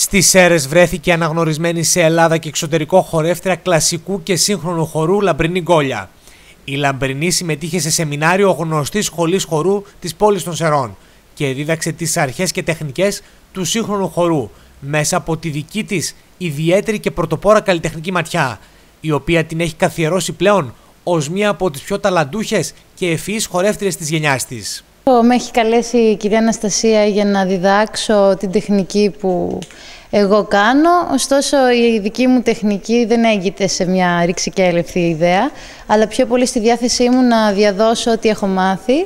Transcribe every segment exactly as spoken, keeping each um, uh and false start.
Στις Σέρρες βρέθηκε αναγνωρισμένη σε Ελλάδα και εξωτερικό χορεύτρια κλασικού και σύγχρονου χορού Λαμπρινή Γκόλια. Η Λαμπρινή συμμετείχε σε σεμινάριο γνωστής σχολής χορού της πόλης των Σερρών και δίδαξε τις αρχές και τεχνικές του σύγχρονου χορού μέσα από τη δική της ιδιαίτερη και πρωτοπόρα καλλιτεχνική ματιά, η οποία την έχει καθιερώσει πλέον ως μία από τις πιο ταλαντούχες και ευφυείς χορεύτριες της γενιάς της. Με έχει καλέσει η κυρία Αναστασία για να διδάξω την τεχνική που εγώ κάνω, ωστόσο η δική μου τεχνική δεν έγκυται σε μια ρηξικέλευτη ιδέα, αλλά πιο πολύ στη διάθεσή μου να διαδώσω ό,τι έχω μάθει.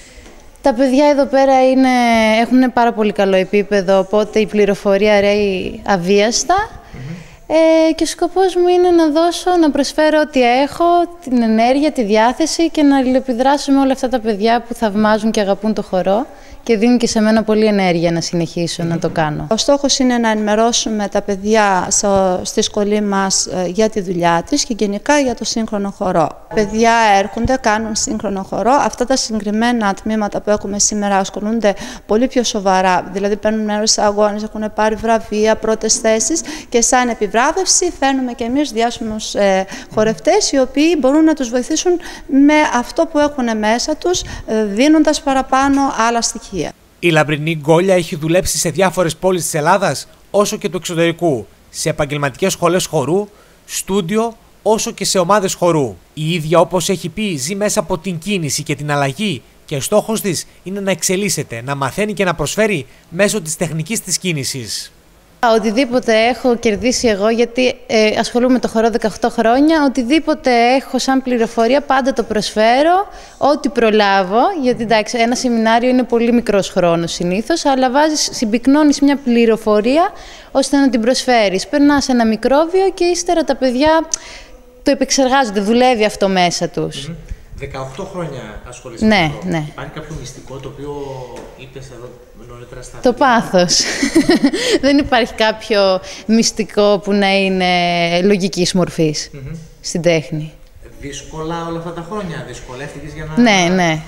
Τα παιδιά εδώ πέρα είναι, έχουν πάρα πολύ καλό επίπεδο, οπότε η πληροφορία ρέει αβίαστα. Mm-hmm. ε, και ο σκοπός μου είναι να δώσω, να προσφέρω ό,τι έχω, την ενέργεια, τη διάθεση και να αλληλεπιδράσω με όλα αυτά τα παιδιά που θαυμάζουν και αγαπούν το χορό και δίνουν και σε μένα πολλή ενέργεια να συνεχίσω mm-hmm. να το κάνω. Ο στόχος είναι να ενημερώσουμε τα παιδιά στη σχολή μας για τη δουλειά της και γενικά για το σύγχρονο χορό. Παιδιά έρχονται, κάνουν σύγχρονο χορό. Αυτά τα συγκεκριμένα τμήματα που έχουμε σήμερα ασχολούνται πολύ πιο σοβαρά. Δηλαδή παίρνουν μέρος σε αγώνες, έχουν πάρει βραβεία, πρώτες θέσεις και σαν επιβράβευση φέρνουμε και εμείς διάσημους ε, χορευτές οι οποίοι μπορούν να τους βοηθήσουν με αυτό που έχουν μέσα τους, ε, δίνοντας παραπάνω άλλα στοιχεία. Η Λαμπρινή Γκόλια έχει δουλέψει σε διάφορες πόλεις της Ελλάδας όσο και του εξωτερικού, σε επαγγελματικές σχολές χορού, στούντιο, όσο και σε ομάδες χορού. Η ίδια, όπως έχει πει, ζει μέσα από την κίνηση και την αλλαγή και στόχος της είναι να εξελίσσεται, να μαθαίνει και να προσφέρει μέσω της τεχνικής της κίνησης. Οτιδήποτε έχω κερδίσει εγώ, γιατί ε, ασχολούμαι με το χορό δεκαοκτώ χρόνια, οτιδήποτε έχω σαν πληροφορία πάντα το προσφέρω, ό,τι προλάβω, γιατί εντάξει, ένα σεμινάριο είναι πολύ μικρός χρόνος συνήθως, αλλά βάζεις, συμπυκνώνεις μια πληροφορία ώστε να την προσφέρεις. Περνάς ένα μικρόβιο και ύστερα τα παιδιά το επεξεργάζονται, δουλεύει αυτό μέσα τους. Mm-hmm. δεκαοκτώ χρόνια ασχολείσαι ναι, με αυτό. Ναι. Υπάρχει κάποιο μυστικό το οποίο είπες εδώ νωρίτερα στα... Το πάθος. Δεν υπάρχει κάποιο μυστικό που να είναι λογικής μορφής mm-hmm. στην τέχνη. Δύσκολα όλα αυτά τα χρόνια, δυσκολεύτηκες για να... Ναι, ναι.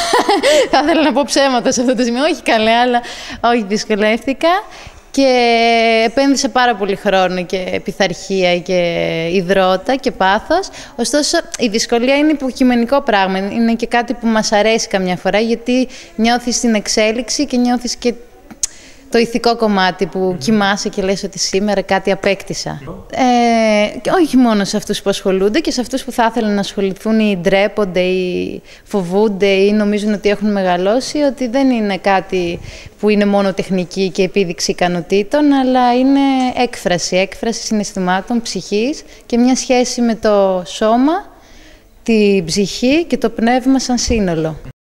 Θα ήθελα να πω ψέματα σε αυτό το σημείο, όχι καλά, αλλά όχι δυσκολεύτηκα. Και επένδυσα πάρα πολύ χρόνο και πειθαρχία και υδρότα και πάθος. Ωστόσο, η δυσκολία είναι υποκειμενικό πράγμα. Είναι και κάτι που μας αρέσει καμιά φορά, γιατί νιώθεις την εξέλιξη και νιώθεις και το ηθικό κομμάτι που mm-hmm. κοιμάσαι και λες ότι σήμερα κάτι απέκτησα. Mm-hmm. Ε, και όχι μόνο σε αυτούς που ασχολούνται, και σε αυτούς που θα ήθελαν να ασχοληθούν ή ντρέπονται ή φοβούνται ή νομίζουν ότι έχουν μεγαλώσει, ότι δεν είναι κάτι που είναι μόνο τεχνική και επίδειξη ικανοτήτων, αλλά είναι έκφραση, έκφραση συναισθημάτων, ψυχής και μια σχέση με το σώμα, την ψυχή και το πνεύμα σαν σύνολο.